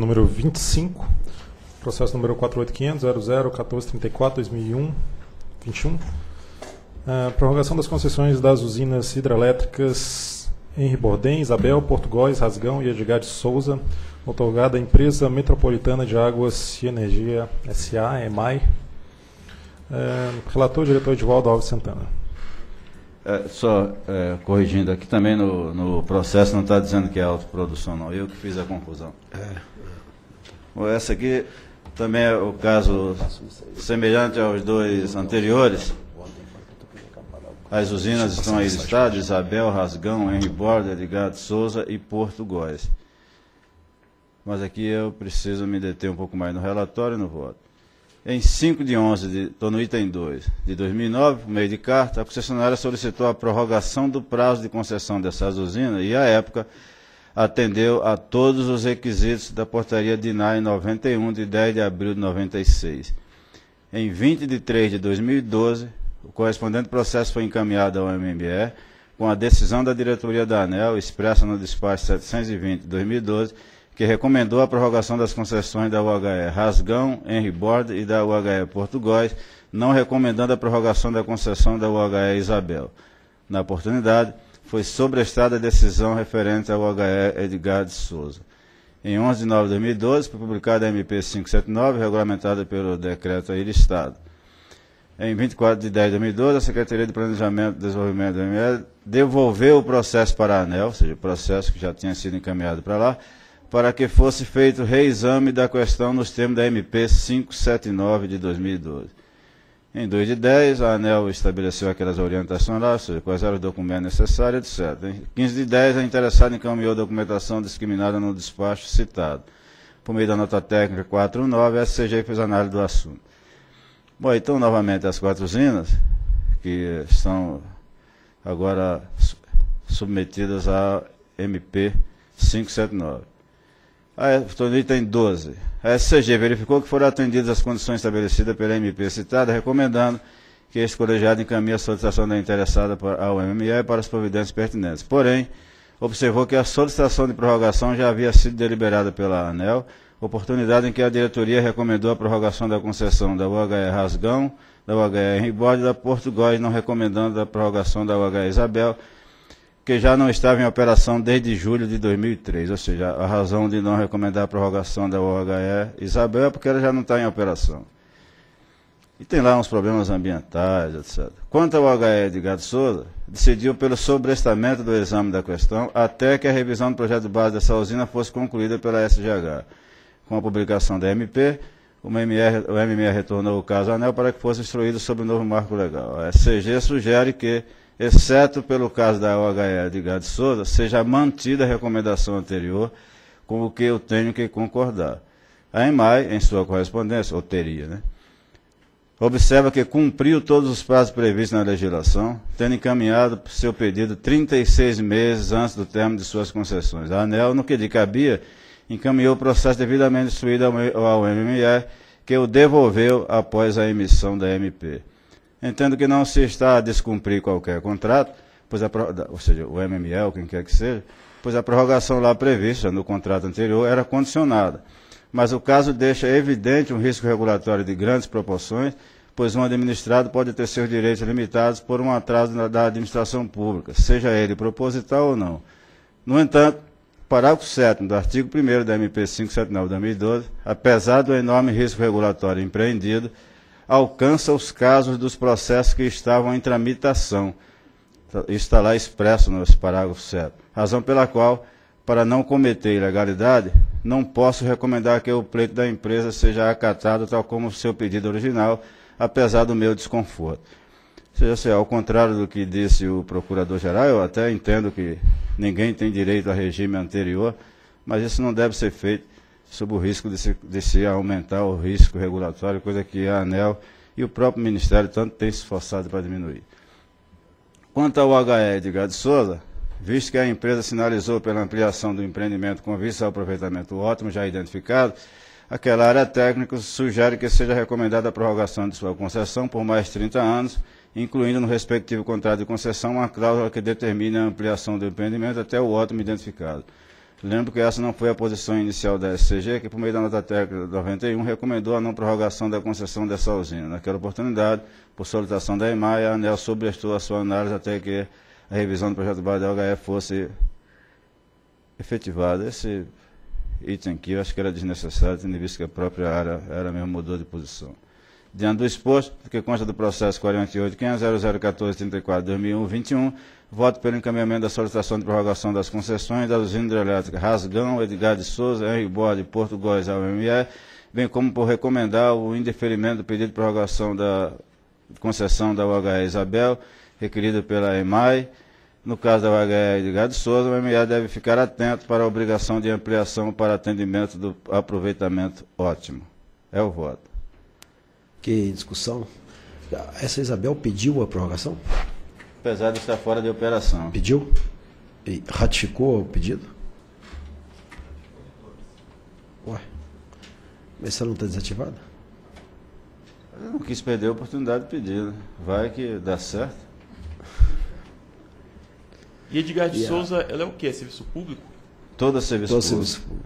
número 25, processo número 48500001434/2001-21. Prorrogação das concessões das usinas hidrelétricas Henri Bordem, Isabel, Porto Góis, Rasgão e Edgar de Souza, outorgada à Empresa Metropolitana de Águas e Energia S.A., EMAI. Relator, diretor Edivaldo Alves Santana. Corrigindo, aqui também no processo não está dizendo que é autoprodução, não. Eu que fiz a confusão. Essa aqui também é o caso semelhante aos dois anteriores. As usinas estão aí listadas: Isabel, Rasgão, Henri Bordem, Edgar de Souza e Porto Góis. Mas aqui eu preciso me deter um pouco mais no relatório e no voto. Em 5/11, estou no item 2, de 2009, por meio de carta, a concessionária solicitou a prorrogação do prazo de concessão dessas usinas e, à época, atendeu a todos os requisitos da portaria DINAI 91, de 10 de abril de 96. Em 20/3 de 2012, o correspondente processo foi encaminhado ao MME, com a decisão da diretoria da ANEEL, expressa no despacho 720 de 2012, que recomendou a prorrogação das concessões da UHE Rasgão, Henri Bordem e da UHE Porto Góis, não recomendando a prorrogação da concessão da UHE Isabel. Na oportunidade, foi sobrestada a decisão referente ao UHE Edgar de Souza. Em 11 de nove de 2012, foi publicada a MP 579, regulamentada pelo decreto aí listado. Em 24 de 10 de 2012, a Secretaria de Planejamento e Desenvolvimento do ML devolveu o processo para a ANEEL, ou seja, o processo que já tinha sido encaminhado para lá, para que fosse feito reexame da questão nos termos da MP 579 de 2012. Em 2 de 10, a ANEEL estabeleceu aquelas orientações lá, ou seja, quais eram os documentos necessários, etc. Em 15 de 10, a interessada encaminhou a documentação discriminada no despacho citado. Por meio da nota técnica 419, a SCG fez análise do assunto. Bom, então, novamente, as 4 usinas, que estão agora submetidas à MP 579. Estou no item 12. A SCG verificou que foram atendidas as condições estabelecidas pela MP citada, recomendando que este colegiado encaminhe a solicitação da interessada ao MME para as providências pertinentes. Porém, observou que a solicitação de prorrogação já havia sido deliberada pela ANEEL, oportunidade em que a diretoria recomendou a prorrogação da concessão da UHE Rasgão, da UHE Henri Bordem e da Porto Góis, não recomendando a prorrogação da UHE Isabel, que já não estava em operação desde julho de 2003, ou seja, a razão de não recomendar a prorrogação da UHE Isabel é porque ela já não está em operação. E tem lá uns problemas ambientais, etc. Quanto ao UHE Edgar de Souza, decidiu pelo sobrestamento do exame da questão até que a revisão do projeto de base dessa usina fosse concluída pela SGH. Com a publicação da MP, o MME retornou o caso à ANEEL para que fosse instruído sobre o novo marco legal. A SCG sugere que, exceto pelo caso da UHE Edgar de Souza, seja mantida a recomendação anterior, com o que eu tenho que concordar. A EMAI, em sua correspondência, ou teria, né, observa que cumpriu todos os prazos previstos na legislação, tendo encaminhado seu pedido 36 meses antes do término de suas concessões. A ANEEL, no que lhe cabia, encaminhou o processo devidamente instruído ao MME, que o devolveu após a emissão da MP. Entendo que não se está a descumprir qualquer contrato, ou seja, o MME ou quem quer que seja, pois a prorrogação lá prevista no contrato anterior era condicionada. Mas o caso deixa evidente um risco regulatório de grandes proporções, pois um administrado pode ter seus direitos limitados por um atraso da administração pública, seja ele proposital ou não. No entanto, parágrafo 7º do artigo 1º da MP 579 de 2012, apesar do enorme risco regulatório empreendido, alcança os casos dos processos que estavam em tramitação. Isso está lá expresso nesse parágrafo 7º. Razão pela qual, para não cometer ilegalidade, não posso recomendar que o pleito da empresa seja acatado tal como o seu pedido original, apesar do meu desconforto. Ou seja, ao contrário do que disse o Procurador-Geral, eu até entendo que ninguém tem direito a regime anterior, mas isso não deve ser feito sob o risco de se aumentar o risco regulatório, coisa que a ANEEL e o próprio Ministério tanto têm se esforçado para diminuir. Quanto ao UHE Edgar de Souza, visto que a empresa sinalizou pela ampliação do empreendimento com vista ao aproveitamento ótimo já identificado, aquela área técnica sugere que seja recomendada a prorrogação de sua concessão por mais 30 anos, incluindo no respectivo contrato de concessão uma cláusula que determine a ampliação do empreendimento até o ótimo identificado. Lembro que essa não foi a posição inicial da SCG, que por meio da nota técnica 91 recomendou a não prorrogação da concessão dessa usina. Naquela oportunidade, por solicitação da EMAI, a ANEEL sobrestou a sua análise até que a revisão do projeto base da OHE fosse efetivada. Esse item aqui eu acho que era desnecessário, tendo visto que a própria área mesmo mudou de posição. Diante do exposto, que consta do processo 48.500.0014.34.2001-21, voto pelo encaminhamento da solicitação de prorrogação das concessões das usinas hidrelétricas Rasgão, Edgar de Souza, Henri Borde e Porto Góis ao ME, bem como por recomendar o indeferimento do pedido de prorrogação da concessão da OHE Isabel, requerida pela EMAI. No caso da OHE Edgar de Souza, o ME deve ficar atento para a obrigação de ampliação para atendimento do aproveitamento ótimo. É o voto. Que discussão. Essa Isabel pediu a prorrogação? Apesar de estar fora de operação. Pediu? E ratificou o pedido? Ué, mas ela não está desativada? Eu não quis perder a oportunidade de pedir, né? Vai que dá certo. E Edgar de Souza, ela é o quê? Serviço público? Todo serviço público. Serviço público.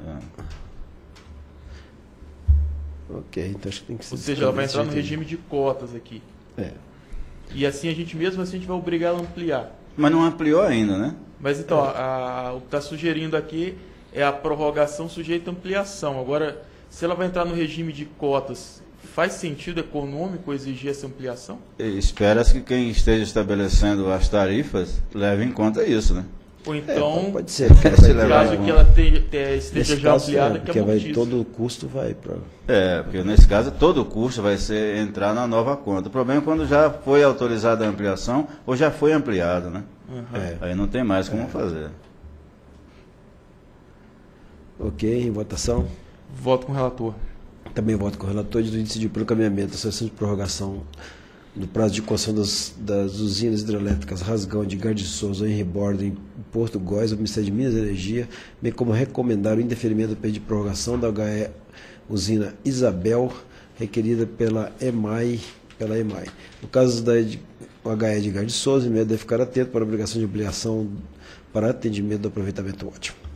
Ok, então acho que tem que ser. Ou seja, ela vai entrar no regime de cotas aqui. É. E assim a gente vai obrigar ela a ampliar. Mas não ampliou ainda, né? Mas então, o que está sugerindo aqui é a prorrogação sujeita à ampliação. Agora, se ela vai entrar no regime de cotas, faz sentido econômico exigir essa ampliação? Espera-se que quem esteja estabelecendo as tarifas leve em conta isso, né? Ou então, pode ser, caso que ela esteja já ampliada, que porque todo o custo vai para... Porque nesse caso todo o custo vai entrar na nova conta. O problema é quando já foi autorizada a ampliação ou já foi ampliado, né? Aí não tem mais como fazer. Ok, em votação. Voto com o relator. Também voto com o relator de decidir pelo encaminhamento da sessão de prorrogação do prazo de concessão das usinas hidrelétricas Rasgão, Edgar de Souza, Henri Borde em Porto Góis, ao Ministério de Minas e Energia, bem como recomendar o indeferimento do pedido de prorrogação da HE usina Isabel, requerida pela EMAI. No caso da HE Edgar de Souza, o MED deve ficar atento para a obrigação de ampliação para atendimento do aproveitamento ótimo.